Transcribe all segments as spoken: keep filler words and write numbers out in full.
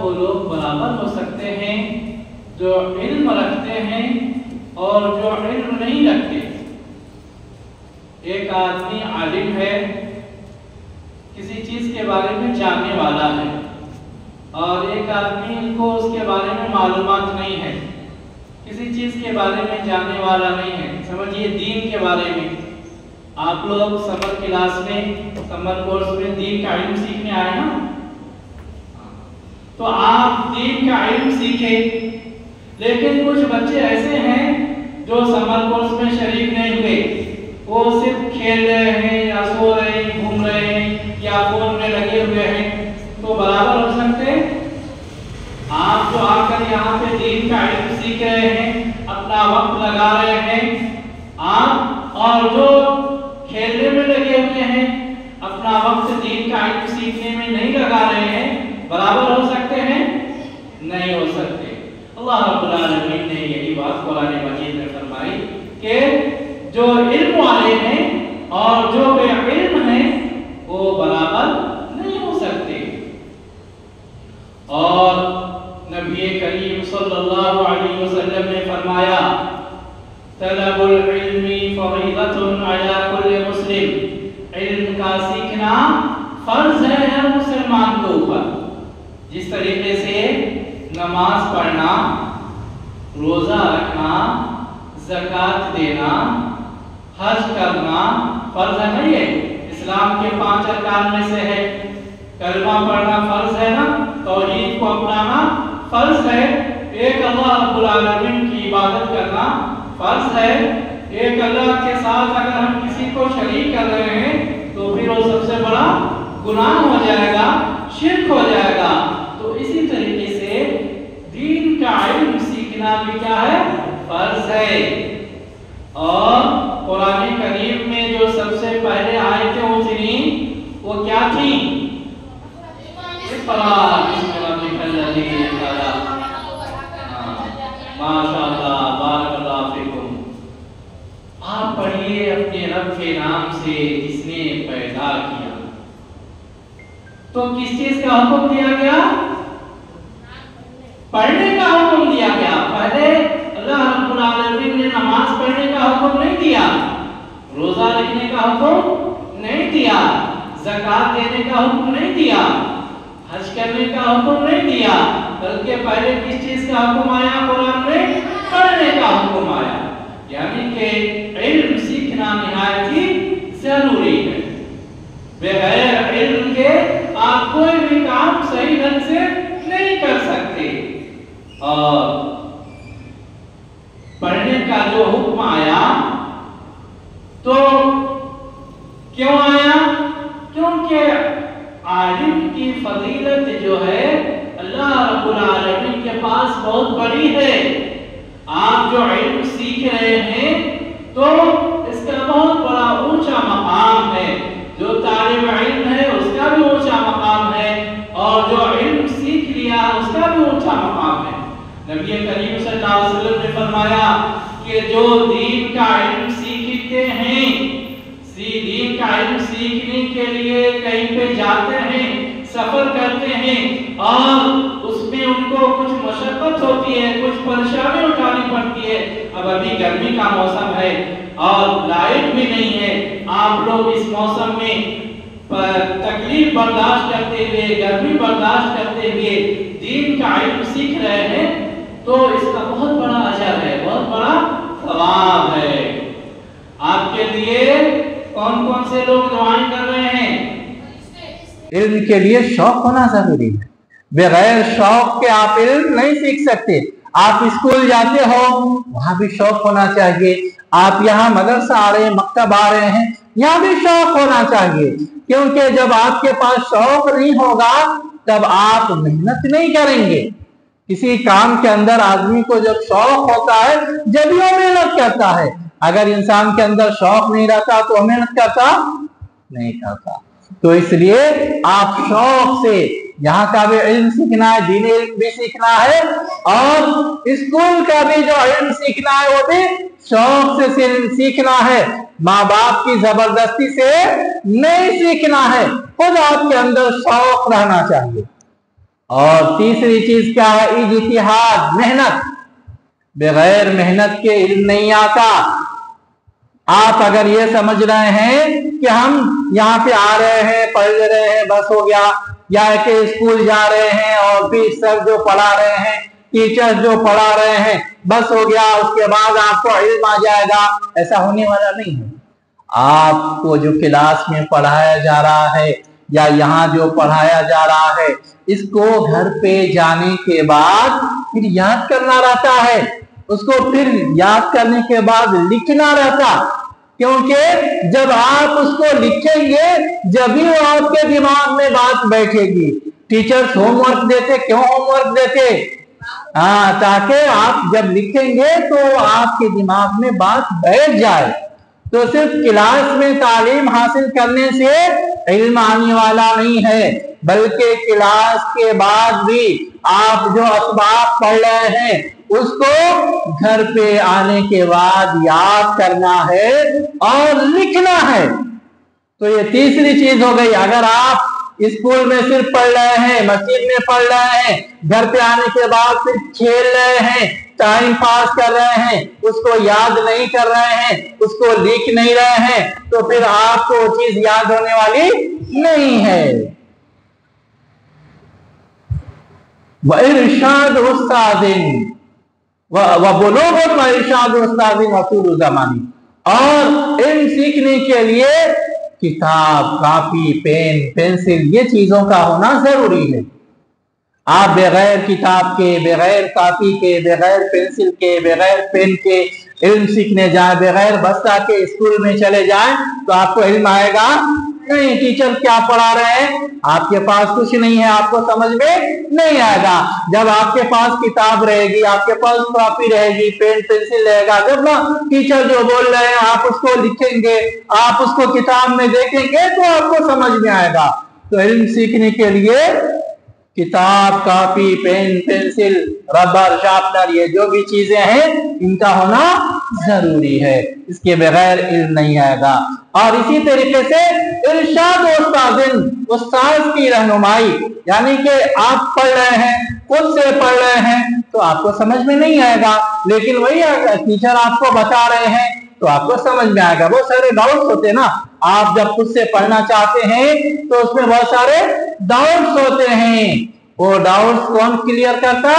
وہ لوگ برابر ہو سکتے ہیں جو علم رکھتے ہیں اور جو علم نہیں رکھتے۔ ایک آدمی عالم ہے، کسی چیز کے بارے میں جاننے والا ہے، اور ایک آدمی کو اس کے بارے میں معلومات نہیں ہے، کسی چیز کے بارے میں جاننے والا نہیں ہے، سمجھیے دین کے بارے میں۔ آپ لوگ سمر کلاس میں، سمر کورس میں دین کا علم سیکھنے آئے نا، تو آپ دین کا علم سیکھیں، لیکن کچھ بچے ایسے ہیں جو سمر کورس میں شریک نہیں ہوئے، وہ صرف کھیل رہے ہیں یا سو رہے ہیں، گھوم رہے ہیں یا فون میں لگے ہوئے ہیں، تو برابر ہو سکتے؟ آپ جو آ کر یہاں پہ دین کا علم سیکھ رہے ہیں، اپنا وقت لگا رہے ہیں آپ، اور جو کھیلنے میں لگے ہوئے ہیں، اپنا وقت دین کا علم سیکھنے میں نہیں لگا رہے ہیں، برابر ہو سکتے ہیں؟ نہیں ہو سکتے۔ اللہ رب العالمین نے یہی بات قرآن مجید میں فرمائی کہ جو علم والے ہیں اور جو بے علم ہیں وہ برابر نہیں ہو سکتے۔ اور نبی کریم صلی اللہ علیہ وسلم نے فرمایا طلب العلم فریضۃ علی کل مسلم، علم کا سیکھنا فرض ہے ہر مسلمان کے اوپر۔ جس طریقے سے نماز پڑھنا، روزہ رکھنا، زکوٰۃ دینا، حج کرنا فرض ہے نا، یہ اسلام کے پانچ ارکان میں سے ہے۔ کلمہ پڑھنا فرض ہے نا، توحید کو اپنانا فرض ہے، ایک اللہ رب العالمین کی عبادت کرنا فرض ہے۔ ایک اللہ کے ساتھ اگر ہم کسی کو شریک کر رہے ہیں تو پھر وہ سب سے بڑا گناہ ہو جائے گا، شرک ہو جائے گا۔ تو اسی طریقے سے دین کا علم سیکھنا بھی کیا ہے؟ فرض ہے۔ اور قرآن کریم میں جو سب سے پہلے آیتیں اتری وہ کیا تھیں؟ ماشاءاللہ، بارک اللہ فیکم۔ آپ پڑھیے اپنے رب کے نام سے جس نے پیدا کیا۔ تو کس چیز کا حکم دیا گیا؟ پڑھنے کا حکم دیا گیا۔ پہلے اللہ رب العالمین نے نماز پڑھنے کا حکم نہیں دیا، روزہ رکھنے کا حکم نہیں دیا، زکوٰۃ دینے کا حکم نہیں دیا، حج کرنے کا حکم نہیں دیا، بلکہ پہلے کس چیز کا حکم آیا قرآن میں؟ پڑھنے کا حکم آیا۔ یعنی کہ علم سیکھنا نہایت ہی ضروری ہے۔ بغیر علم کے آپ کوئی بھی کام صحیح ڈھنگ سے نہیں کر سکتے۔ اور پڑھنے کا جو حکم آیا تو کیوں آیا؟ کیونکہ عالم کی فضیلت جو ہے اللہ رب العالمین کے پاس بہت بڑی ہے۔ آپ جو علم سیکھ رہے ہیں تو اس کا بہت بڑا اونچا مقام ہے، جو طالب علم ہے اس کا بھی اونچا مقام ہے، اور جو علم سیکھ لیا اس کا بھی اونچا مقام ہے۔ نبی کریم صلی اللہ علیہ وسلم نے فرمایا کہ جو دین کا علم سیکھتے ہیں، دین کا علم سیکھنے کے لیے کہیں پہ جاتے ہیں، سفر کرتے ہیں، اور اس میں ان کو کچھ مشقت ہوتی ہے، کچھ پریشانی اٹھانی پڑتی ہے۔ اب ابھی گرمی کا موسم ہے اور لائٹ بھی نہیں ہے، آپ لوگ اس موسم میں تکلیف برداشت کرتے ہوئے، گرمی برداشت کرتے ہوئے دین کا علم سیکھ رہے ہیں، تو اس کا بہت بڑا اجر ہے، بہت بڑا ثواب ہے۔ آپ کے لیے کون کون سے لوگ دعائیں کر رہے ہیں؟ علم کے لیے شوق ہونا ضروری ہے، بغیر شوق کے آپ علم نہیں سیکھ سکتے۔ آپ اسکول جاتے ہو، وہاں بھی شوق ہونا چاہیے۔ آپ یہاں مدرسہ آ رہے ہیں، مکتب آ رہے ہیں، یہاں بھی شوق ہونا چاہیے، کیونکہ جب آپ کے پاس شوق نہیں ہوگا تب آپ محنت نہیں کریں گے۔ کسی کام کے اندر آدمی کو جب شوق ہوتا ہے جب وہ محنت کرتا ہے، اگر انسان کے اندر شوق نہیں رہتا تو محنت کرتا نہیں کرتا۔ تو اس لیے آپ شوق سے یہاں کا بھی علم سیکھنا ہے، دینی علم بھی سیکھنا ہے، اور اسکول کا بھی جو علم سیکھنا ہے وہ بھی شوق سے سیکھنا ہے، ماں باپ کی زبردستی سے نہیں سیکھنا ہے، خود آپ کے اندر شوق رہنا چاہیے۔ और तीसरी चीज क्या है? इज्तिहाद, मेहनत। बगैर मेहनत के इल्म नहीं आता। आप अगर ये समझ रहे हैं कि हम यहाँ पे आ रहे हैं, पढ़ रहे हैं, बस हो गया, या कि स्कूल जा रहे हैं और फिर सर जो पढ़ा रहे हैं, टीचर जो पढ़ा रहे हैं, बस हो गया, उसके बाद आपको इल्म आ जाएगा, ऐसा होने वाला नहीं है। आपको जो क्लास में पढ़ाया जा रहा है या यहाँ जो पढ़ाया जा रहा है, इसको घर पे जाने के बाद फिर याद करना रहता है, उसको फिर याद करने के बाद लिखना रहता, क्योंकि जब आप उसको लिखेंगे जब ही वो आपके दिमाग में बात बैठेगी। टीचर्स होमवर्क देते, क्यों होमवर्क देते? हाँ, ताकि आप जब लिखेंगे तो आपके दिमाग में बात बैठ जाए। तो सिर्फ क्लास में तालीम हासिल करने से इल्म आने वाला नहीं है, बल्कि क्लास के बाद भी आप जो असबाब पढ़ रहे हैं उसको घर पे आने के बाद याद करना है और लिखना है। तो ये तीसरी चीज हो गई। अगर आप स्कूल में सिर्फ पढ़ रहे हैं, मस्जिद में पढ़ रहे हैं, घर पे आने के बाद फिर खेल रहे हैं, टाइम पास कर रहे हैं, उसको याद नहीं कर रहे हैं, उसको लिख नहीं रहे हैं, तो फिर आपको वो चीज याद होने वाली नहीं है। व इरशाद उस्तादिन व बुलूगुन व इरशाद उस्तादिन व तूल ज़मानी, और इल्म सीखने के लिए किताब, कापी, पेन, पेंसिल, ये चीजों का होना जरूरी है। आप बगैर किताब के, बगैर कापी के, बगैर पेंसिल के, बगैर पेन के इल्म सीखने जाए, बगैर बस्ता के स्कूल में चले जाएं तो आपको इल्म आएगा नहीं। टीचर क्या पढ़ा रहे हैं, आपके पास कुछ नहीं है, आपको समझ में नहीं आएगा। जब आपके पास किताब रहेगी, आपके पास कॉपी रहेगी, पेन पेंसिल रहेगा, जब ना टीचर जो बोल रहे हैं आप उसको लिखेंगे, आप उसको किताब में देखेंगे तो आपको समझ में आएगा। तो इल्म सीखने के लिए किताब, copy, pen, pencil, rubber, sharpener, ये जो भी चीजें हैं इनका होना जरूरी है, इसके बगैर इल्म नहीं आएगा। और इसी तरीके से इरशाद उस्तादिन, उस्ताद की रहनुमाई, यानी कि आप पढ़ रहे हैं, खुद से पढ़ रहे हैं तो आपको समझ में नहीं आएगा, लेकिन वही टीचर आपको बता रहे हैं तो आपको समझ में आएगा। बहुत सारे डाउट्स होते हैं ना, आप जब खुद से पढ़ना चाहते हैं तो उसमें बहुत सारे डाउट्स होते हैं, वो डाउट्स कौन क्लियर करता?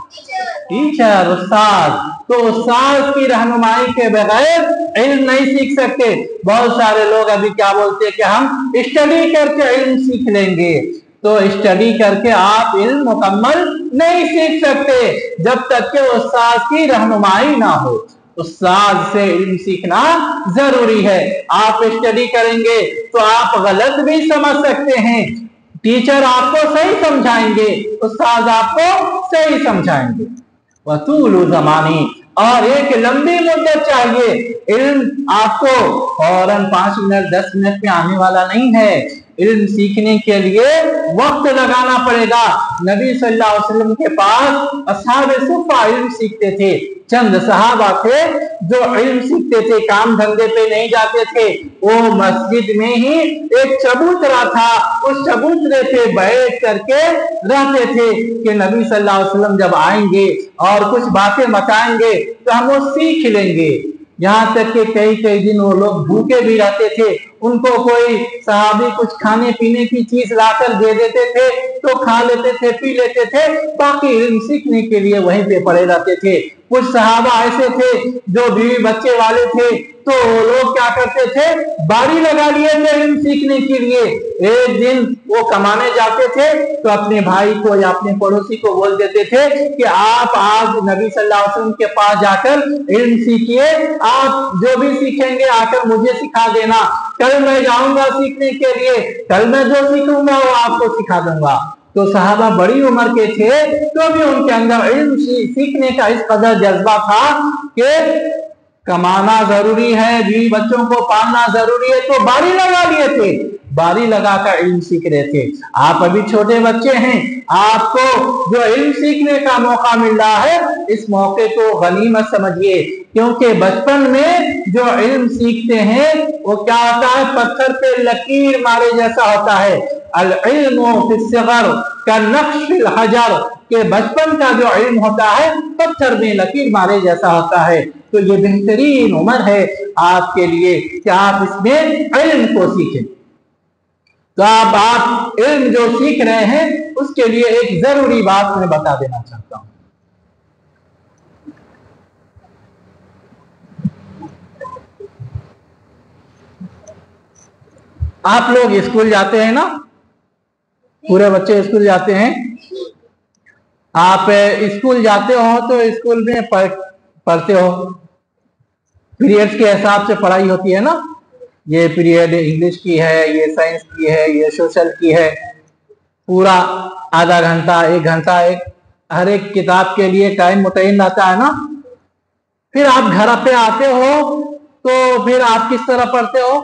टीचर, उस्ताद। तो उस्ताद की रहनुमाई के बगैर इल्म नहीं सीख सकते। बहुत सारे लोग अभी क्या बोलते हैं कि हम स्टडी करके इल्म सीख लेंगे, तो स्टडी करके आप इल्म मुकम्मल नहीं सीख सकते जब तक कि उस्ताद की रहनुमाई ना हो। उस्ताद से इल्म सीखना जरूरी है। आप स्टडी करेंगे तो आप गलत भी समझ सकते हैं, टीचर आपको सही समझाएंगे, उस्ताद आपको सही समझाएंगे। वतूल ज़मानी, और एक लंबी मुद्दत चाहिए। इल्म आपको फौरन पांच मिनट दस मिनट में आने वाला नहीं है। इल्म सीखने के लिए वक्त लगाना पड़ेगा। नबी सल्लल्लाहु अलैहि वसल्लम के पास असहाबे सुफ़्फ़ा इल्म सीखते थे। चंद सहाबा थे जो इल्म सीखते थे, काम धंधे पे नहीं जाते थे, वो मस्जिद में ही एक चबूतरा था, उस चबूतरे पे बैठ करके रहते थे कि नबी सल्लल्लाहु अलैहि वसल्लम जब आएंगे और कुछ बातें बताएंगे तो हम वो सीख लेंगे। यहाँ तक कि कई कई दिन वो लोग भूखे भी रहते थे, उनको कोई सहाबी कुछ खाने पीने की चीज लाकर दे देते थे तो खा लेते थे, पी लेते थे, बाकी इल्म सीखने के लिए वहीं पे पड़े रहते थे। कुछ सहाबा ऐसे थे जो बीवी बच्चे वाले थे, तो लोग क्या करते थे, बारी लगा लिए थे इल्म सीखने के लिए। एक दिन वो कमाने जाते थे तो अपने भाई को या अपने पड़ोसी को बोल देते थे कि आप आज नबी सल्लल्लाहु अलैहि वसल्लम के पास जाकर इल्म सीखिए, आप जो भी सीखेंगे आकर मुझे सिखा देना, कल मैं जाऊंगा सीखने के लिए, कल मैं जो सीखूंगा वो आपको सिखा दूंगा। तो सहाबा बड़ी उम्र के थे तो भी उनके अंदर इल्म सीखने का इस कदर जज्बा था कि कमाना जरूरी है, बीवी बच्चों को पालना जरूरी है, तो बारी लगा लिए थे, बारी लगाकर इल्म सीख रहे थे। आप अभी छोटे बच्चे हैं, आपको जो इल्म सीखने का मौका मिल रहा है, इस मौके को गनीमत समझिए। क्योंकि बचपन में जो इल्म सीखते हैं वो क्या होता है, पत्थर पे लकीर मारे जैसा होता है। अल इल्मु फिस्सिग़र कन्नक्श फिल हजर, के बचपन का जो इल्म होता है पत्थर में लकीर मारे जैसा होता है। तो ये बेहतरीन उम्र है आपके लिए कि आप इसमें इल्म को सीखें। तो आप आप इल्म जो सीख रहे हैं उसके लिए एक जरूरी बात मैं बता देना चाहता हूं। आप लोग स्कूल जाते हैं ना, पूरे बच्चे स्कूल जाते हैं। आप स्कूल जाते हो तो स्कूल में पढ़ पढ़ते हो, पीरियड्स के हिसाब से पढ़ाई होती है ना। ये पीरियड इंग्लिश की है, ये साइंस की है, ये सोशल की है। पूरा आधा घंटा एक घंटा एक हर एक किताब के लिए टाइम मुतय्यन रहता है ना। फिर आप घर पे आते हो तो फिर आप किस तरह पढ़ते हो?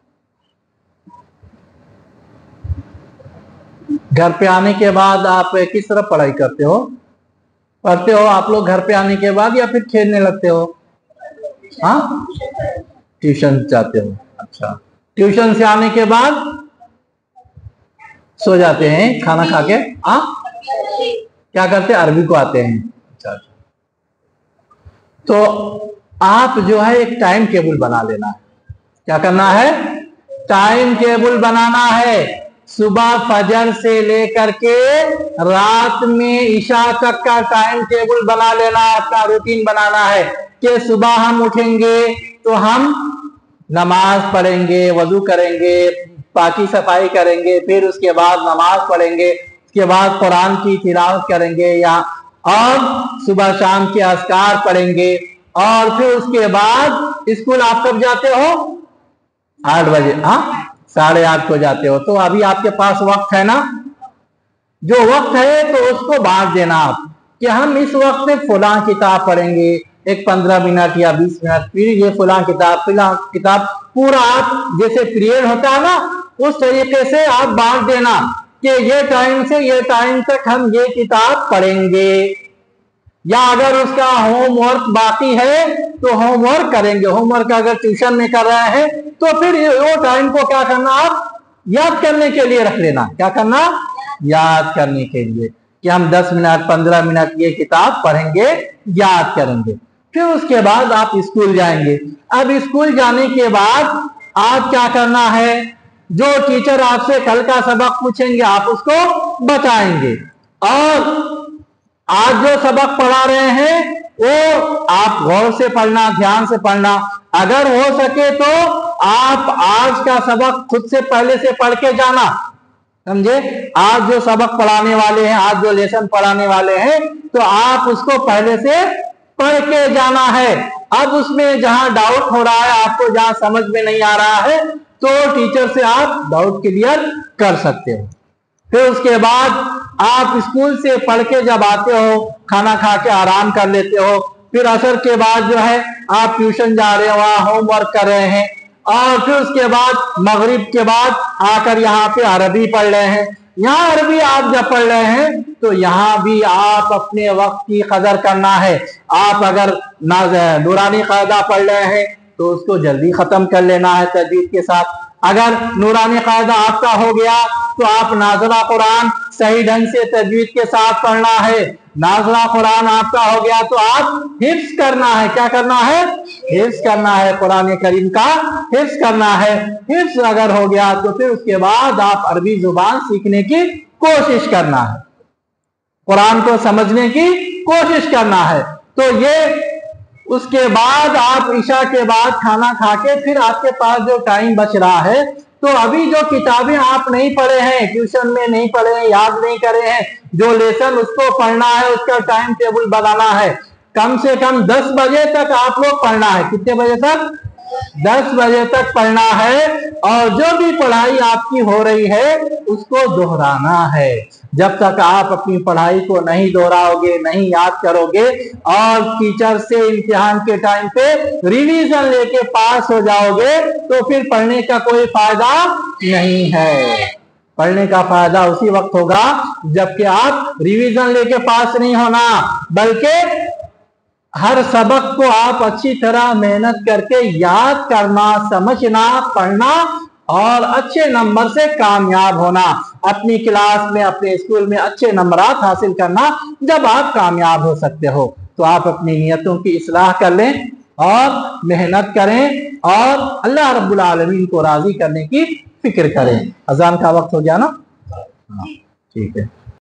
घर पे आने के बाद आप किस तरह पढ़ाई करते हो, पढ़ते हो आप लोग घर पे आने के बाद, या फिर खेलने लगते हो? हाँ, ट्यूशन जाते हो। अच्छा, ट्यूशन से आने के बाद सो जाते हैं खाना खा के। हाँ, क्या करते हैं? अरबी को आते हैं। अच्छा, तो आप जो है एक टाइम टेबल बना लेना है। क्या करना है? टाइम टेबल बनाना है। सुबह फजर से लेकर के रात में ईशा तक का टाइम टेबल बना लेना है, अपना रूटीन बनाना है कि सुबह हम उठेंगे तो हम नमाज पढ़ेंगे, वजू करेंगे, पाकी सफाई करेंगे, फिर उसके बाद नमाज पढ़ेंगे, उसके बाद कुरान की तिलावत करेंगे या और सुबह शाम के अज़कार पढ़ेंगे, और फिर उसके बाद स्कूल आप कब जाते हो? आठ बजे। हाँ, साढ़े आठ को जाते हो। तो अभी आपके पास वक्त है ना, जो वक्त है तो उसको बांट देना आप कि हम इस वक्त में फुलां किताब पढ़ेंगे, एक पंद्रह मिनट या बीस मिनट, फिर ये फुलां किताब फुलां किताब, पूरा आप जैसे पीरियड होता है ना उस तरीके से आप बांट देना कि ये टाइम से ये टाइम तक हम ये किताब पढ़ेंगे। या अगर उसका होमवर्क बाकी है तो होमवर्क करेंगे। होमवर्क अगर ट्यूशन में कर रहे हैं तो फिर वो टाइम को क्या करना, आप याद करने के लिए रख लेना। क्या करना? याद करने के लिए कि हम दस मिनट पंद्रह मिनट ये किताब पढ़ेंगे, याद करेंगे। फिर उसके बाद आप स्कूल जाएंगे। अब स्कूल जाने के बाद आप क्या करना है? जो टीचर आपसे कल का सबक पूछेंगे आप उसको बताएंगे, और आज जो सबक पढ़ा रहे हैं वो आप गौर से पढ़ना, ध्यान से पढ़ना। अगर हो सके तो आप आज का सबक खुद से पहले से पढ़ के जाना, समझे? आज जो सबक पढ़ाने वाले हैं, आज जो लेसन पढ़ाने वाले हैं, तो आप उसको पहले से पढ़ के जाना है। अब उसमें जहां डाउट हो रहा है, आपको जहां समझ में नहीं आ रहा है, तो टीचर से आप डाउट क्लियर कर सकते हो। फिर उसके बाद आप स्कूल से पढ़ के जब आते हो, खाना खा के आराम कर लेते हो, फिर असर के बाद जो है आप ट्यूशन जा रहे हो, वहां होमवर्क कर रहे हैं, और फिर उसके बाद मगरिब के बाद आकर यहाँ पे अरबी पढ़ रहे हैं। यहाँ अरबी आप जब पढ़ रहे हैं तो यहाँ भी आप अपने वक्त की कदर करना है। आप अगर नूरानी कायदा पढ़ रहे हैं तो उसको जल्दी खत्म कर लेना है तजवीद के साथ। अगर नूरानी कायदा आपका हो गया तो आप नाज़िला कुरान सही ढंग से तजवीद के साथ पढ़ना है। नाज़िला कुरान आपका हो गया तो आप हिफ्ज करना है। क्या करना है? हिफ्ज करना है, कुरान करीम का हिफ्ज करना है। हिफ्ज अगर हो गया तो फिर उसके बाद आप अरबी जुबान सीखने की कोशिश करना है, कुरान को समझने की कोशिश करना है। तो ये उसके बाद आप ईशा के बाद खाना खा के फिर आपके पास जो टाइम बच रहा है, तो अभी जो किताबें आप नहीं पढ़े हैं, ट्यूशन में नहीं पढ़े हैं, याद नहीं करे हैं, जो लेसन उसको पढ़ना है, उसका टाइम टेबल बनाना है। कम से कम दस बजे तक आप लोग पढ़ना है। कितने बजे तक? दस बजे तक पढ़ना है। और जो भी पढ़ाई आपकी हो रही है उसको दोहराना है। जब तक आप अपनी पढ़ाई को नहीं दोहराओगे, नहीं याद करोगे, और टीचर से इम्तिहान के टाइम पे रिवीजन लेके पास हो जाओगे, तो फिर पढ़ने का कोई फायदा नहीं है। पढ़ने का फायदा उसी वक्त होगा जबकि आप रिवीजन लेके पास नहीं होना, बल्कि हर सबक को आप अच्छी तरह मेहनत करके याद करना, समझना, पढ़ना और अच्छे नंबर से कामयाब होना, अपनी क्लास में, अपने स्कूल में अच्छे नंबरात हासिल करना, जब आप कामयाब हो सकते हो। तो आप अपनी नियतों की इस्लाह कर लें और मेहनत करें और अल्लाह रब्बुल आलमीन को राजी करने की फिक्र करें। अजान का वक्त हो गया ना? हाँ, ठीक है।